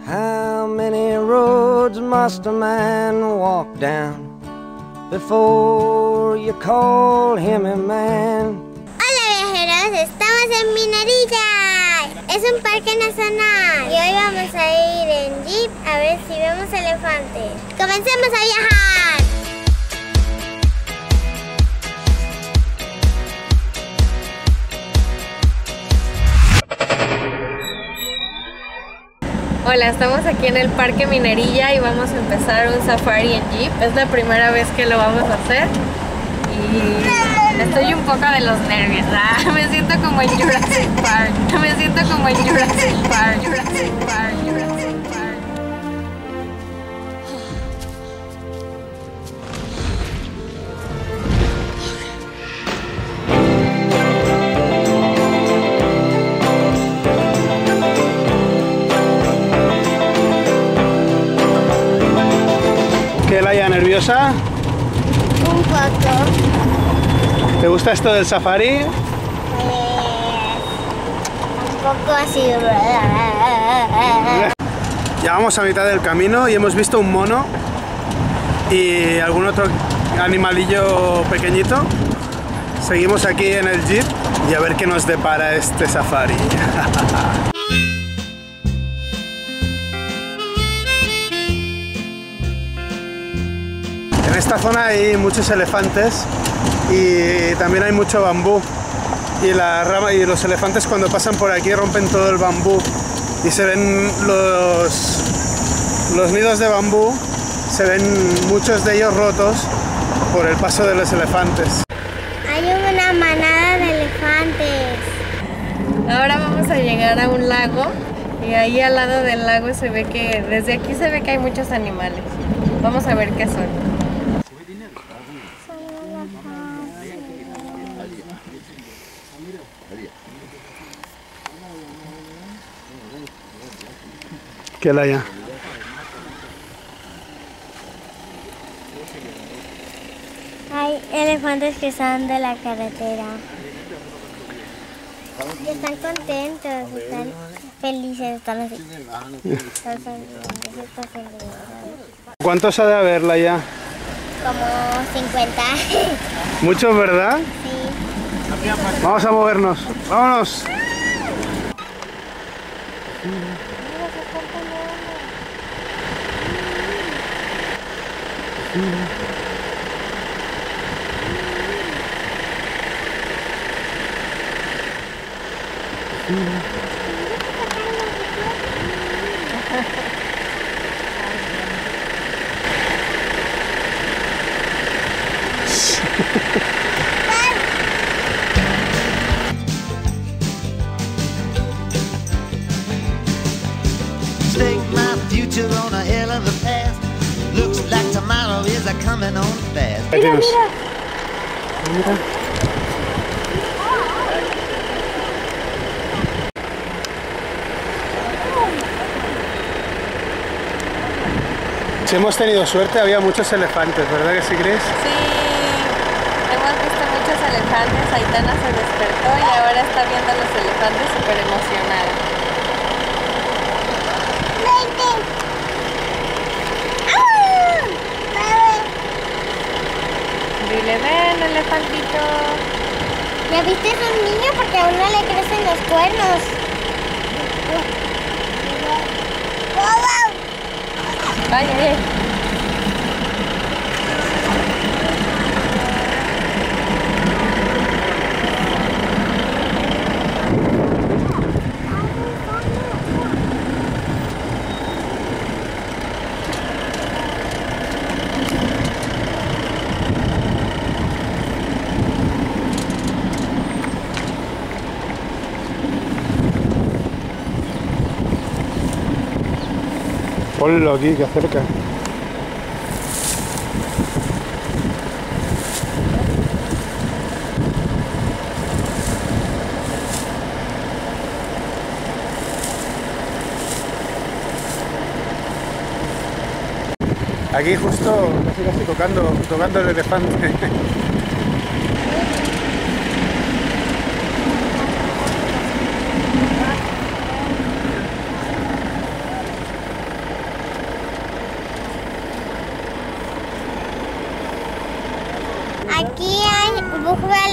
How many roads must a man walk down before you call him a man? Hola viajeros, estamos en Minerilla. Es un parque nacional y hoy vamos a ir en jeep a ver si vemos elefantes. ¡Comencemos a viajar! Hola, estamos aquí en el Parque Minerilla y vamos a empezar un safari en jeep. Es la primera vez que lo vamos a hacer y estoy un poco de los nervios. Me siento como en Jurassic Park. Me siento como en Jurassic Park. Jurassic Park. Jurassic Park. ¿Qué, Laia, nerviosa? Un poco. ¿Te gusta esto del safari? Un poco así. Ya vamos a mitad del camino y hemos visto un mono y algún otro animalillo pequeñito. Seguimos aquí en el jeep y a ver qué nos depara este safari. En esta zona hay muchos elefantes y también hay mucho bambú y los elefantes cuando pasan por aquí rompen todo el bambú y se ven los nidos de bambú, se ven muchos de ellos rotos por el paso de los elefantes. Hay una manada de elefantes. Ahora vamos a llegar a un lago y ahí al lado del lago se ve que, desde aquí se ve que hay muchos animales. Vamos a ver qué son. ¿Qué, Laia? Hay elefantes que salen de la carretera. Y están contentos, están felices, están así. Están sonrientes, están felices. ¿Cuántos ha de haber, Laia? Como 50. Muchos, ¿verdad? Sí. Vamos a movernos. ¡Vámonos! Stake my future on a hell of a path. Looks like tomorrow is a coming on fast. Mira, mira. Si hemos tenido suerte, había muchos elefantes, ¿verdad que sí, Chris? Sí, hemos visto muchos elefantes. Aitana se despertó y ahora está viendo a los elefantes súper emocionada. Dile, ven, elefantito. ¿Ya viste a un niño? Porque aún no le crecen los cuernos. Vaya, Ponlo aquí, que acerca. Aquí justo, casi tocando el elefante.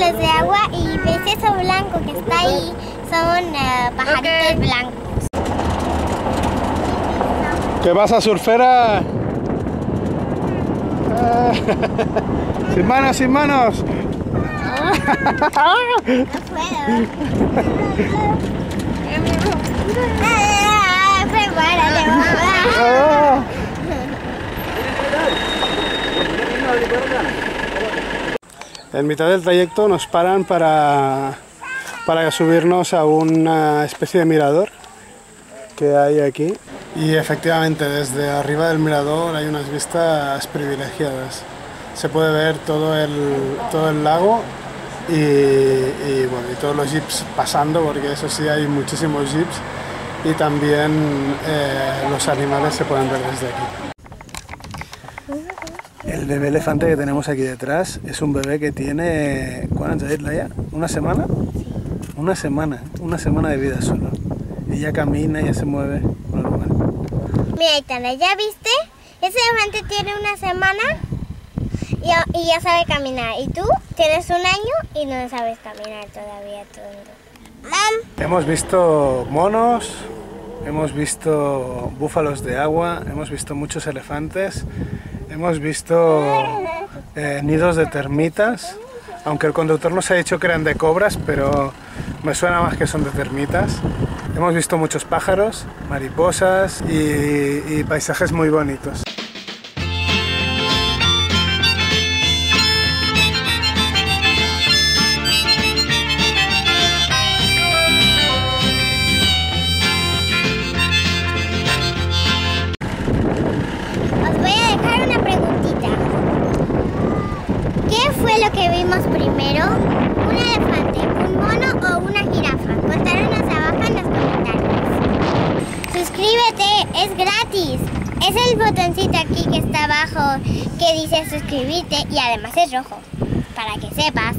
búfalos de agua y ves eso blanco que está ahí, son pajaritos blancos. ¿Qué pasa, surfera? Sin manos, sin manos. No puedo. Prepárate, mamá. En mitad del trayecto nos paran para subirnos a una especie de mirador que hay aquí. Y efectivamente desde arriba del mirador hay unas vistas privilegiadas. Se puede ver todo el lago y todos los jeeps pasando, porque eso sí, hay muchísimos jeeps, y también los animales se pueden ver desde aquí. El bebé elefante que tenemos aquí detrás es un bebé que tiene... ¿Cuánto es ya? ¿Una semana? Una semana de vida solo. Ella camina, ella se mueve normal. Mira, Aitana, ¿ya viste? Ese elefante tiene una semana y ya sabe caminar. Y tú tienes un año y no sabes caminar todavía, tonto. Hemos visto monos, hemos visto búfalos de agua, hemos visto muchos elefantes, hemos visto nidos de termitas, aunque el conductor nos ha dicho que eran de cobras, pero me suena más que son de termitas. Hemos visto muchos pájaros, mariposas y paisajes muy bonitos. Os voy a dejar una preguntita. ¿Qué fue lo que vimos primero? ¿Un elefante, un mono o una jirafa? Contáronos abajo en los comentarios. Suscríbete, es gratis. Es el botoncito aquí que está abajo que dice suscribirte y además es rojo, para que sepas.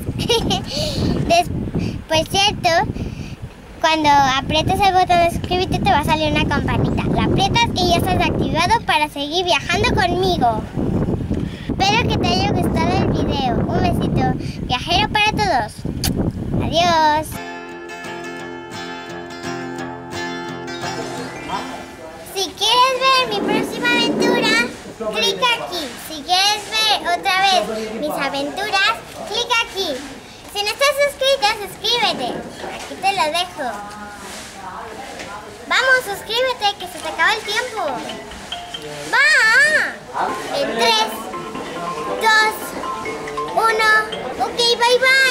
Por cierto, cuando aprietas el botón de suscribirte te va a salir una campanita. La aprietas y ya estás activado para seguir viajando conmigo. Espero que te haya gustado el video. Un besito viajero para todos. Adiós. Si quieres ver mi próxima aventura, clic aquí. Si quieres ver otra vez mis aventuras, clic aquí. Si no estás suscrito, suscríbete. Aquí te lo dejo. Vamos, suscríbete, que se te acaba el tiempo. ¡Va! En 3, 2, 1. Ok, bye bye.